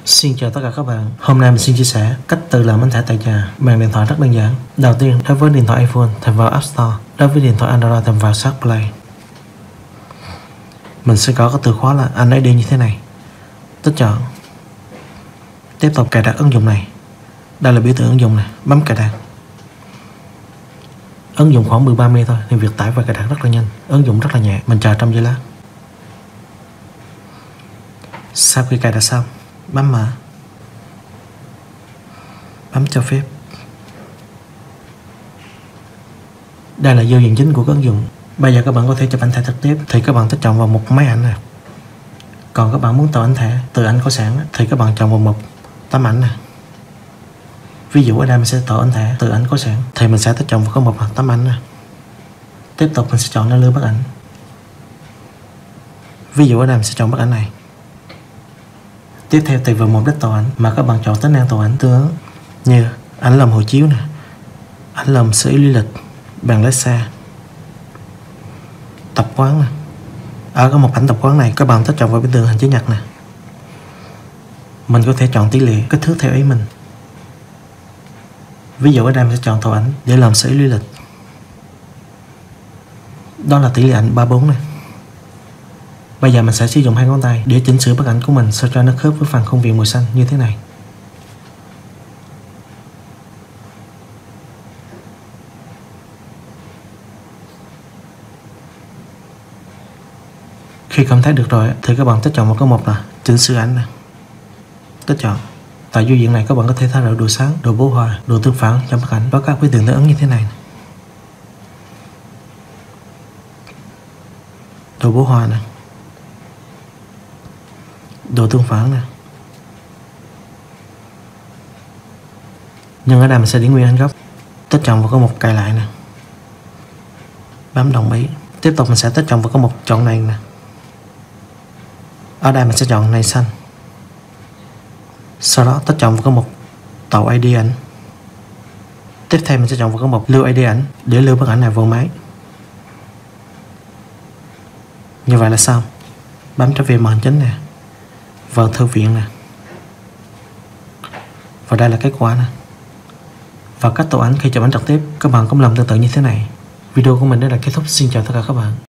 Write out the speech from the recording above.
Xin chào tất cả các bạn. Hôm nay mình xin chia sẻ cách tự làm ảnh thẻ tại nhà bằng điện thoại rất đơn giản. Đầu tiên, đối với điện thoại iPhone thì vào App Store, đối với điện thoại Android thì vào Shop Play. Mình sẽ gõ cái từ khóa là anh ID như thế này, tích chọn. Tiếp tục cài đặt ứng dụng này. Đây là biểu tượng ứng dụng này, bấm cài đặt. Ứng dụng khoảng 13 MB thôi nên việc tải và cài đặt rất là nhanh. Ứng dụng rất là nhẹ, mình chờ trong giây lát. Sau khi cài đặt xong, bấm mở, bấm cho phép. Đây là giao diện chính của ứng dụng. Bây giờ các bạn có thể chụp ảnh thẻ trực tiếp thì các bạn tích chọn vào một máy ảnh này. Còn các bạn muốn tạo ảnh thẻ từ ảnh có sẵn thì các bạn chọn vào một tấm ảnh này. Ví dụ ở đây mình sẽ tạo ảnh thẻ từ ảnh có sẵn thì mình sẽ tích chọn vào một tấm ảnh này. Tiếp tục mình sẽ chọn lên lưu bức ảnh. Ví dụ ở đây mình sẽ chọn bức ảnh này. Tiếp theo tùy vào mục đích tạo ảnh mà các bạn chọn tính năng tạo ảnh tương ứng như ảnh làm hộ chiếu nè, ảnh làm sơ lý lịch, bằng lái xe, tập quán nè. Ở cái một ảnh tập quán này các bạn tích chọn vào biểu tượng hình chữ nhật nè. Mình có thể chọn tỷ lệ kích thước theo ý mình. Ví dụ ở đây mình sẽ chọn tạo ảnh để làm sơ lý lịch. Đó là tỷ lệ ảnh 3:4 này. Bây giờ mình sẽ sử dụng hai ngón tay để chỉnh sửa bức ảnh của mình sao cho nó khớp với phần khuôn viên màu xanh như thế này. Khi cảm thấy được rồi thì các bạn tích chọn một cái mục là chỉnh sửa ảnh này. Tích chọn. Tại giao diện này các bạn có thể thay đổi độ sáng, độ bố hòa, độ tương phản trong bức ảnh và các biểu tượng tương ứng như thế này. Độ bố hòa này, độ tương phản nè. Nhưng ở đây mình sẽ để nguyên ảnh gốc. Tích chọn vào cái mục cài lại nè, bấm đồng ý. Tiếp tục mình sẽ tích chọn vào cái mục chọn này nè. Ở đây mình sẽ chọn này xanh. Sau đó tích chọn vào cái mục tạo ID ảnh. Tiếp theo mình sẽ chọn vào cái mục lưu ID ảnh để lưu bức ảnh này vào máy. Như vậy là xong. Bấm trở về màn hình chính nè, vào thư viện nè, và đây là kết quả nè. Và cách tạo ảnh khi chụp ảnh trực tiếp các bạn cũng làm tương tự như thế này. Video của mình đã là kết thúc. Xin chào tất cả các bạn.